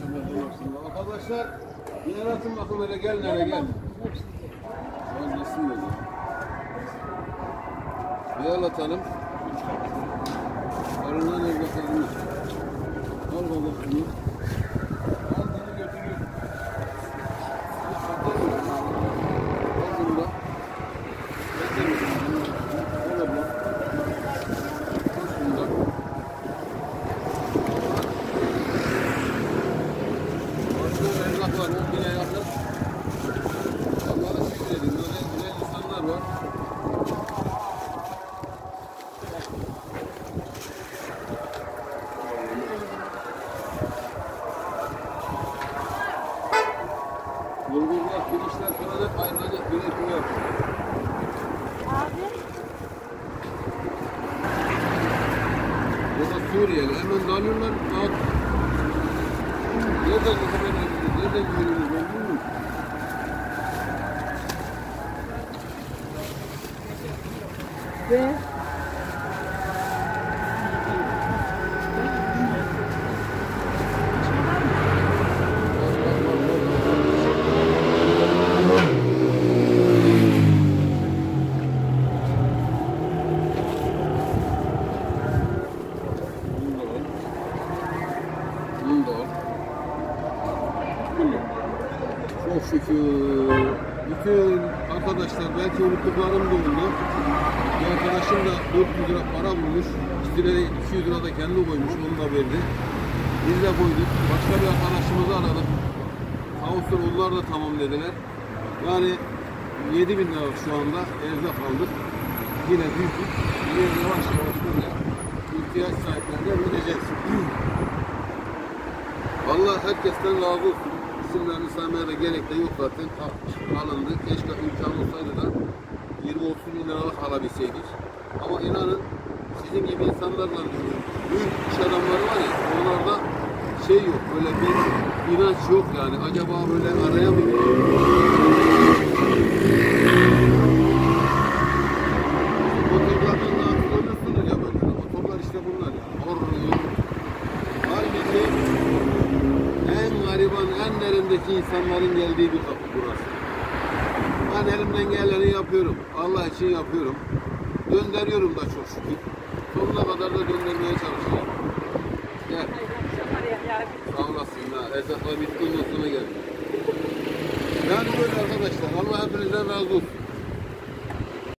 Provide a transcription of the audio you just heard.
Arkadaşlar bir yer atın bakın öyle gel nereye gel. Şu nesin dedi. Bir yer atalım. Arından el bakalım. Al bakalım. Al bunu götürüyor. Al bunu da. Var, 10 bine yakın. Allah'a şükür edin. Böyle güzel insanlar var. Bulgurlar, pirinçler kalacak, ayrılacak bir ekmeği yok. Burada Suriyeli. Hemen dalıyorlar. Nereden görüyorsunuz? Nereden görüyorsunuz? Ve çok şükür. Bütün arkadaşlar belki unuttuklarım da oldu. Bir arkadaşım da 400 lira para bulmuş. 200 lira da kendi koymuş. Onu da verdi. Biz de koyduk. Başka bir arkadaşımızı aradık. Ağustos onlar da tamam dediler. Yani 7.000 lira şu anda erzak aldık. Yine büyüdük. Yine yavaş yavaş böyle ihtiyaç sahiplerine vereceğiz. Allah herkesten razı olsun. İsimlerini saymaya da gerek de yok zaten. Alındı. Keşke imkan olsaydı da 20-30 bin liralık alabilseydik. Ama inanın sizin gibi insanlarla büyük iş adamları var ya, onlarda şey yok, böyle bir inanç yok yani. Acaba böyle araya mı gidiyor? Motorlardan da görüyorsunuz ya böyle. Motorlar işte bunlar ya. Halbuki en gariban, en derindeki insanların geldiği bir kapı burası. Ben elimden geleni yapıyorum. Allah için yapıyorum. Gönderiyorum da çok şükür. Sonuna kadar da göndermeye çalışıyorum. Gel. Sağ olasın. Erzaklar bitti, ondan sonra gel. Yani böyle arkadaşlar. Allah hepinizden razı olsun.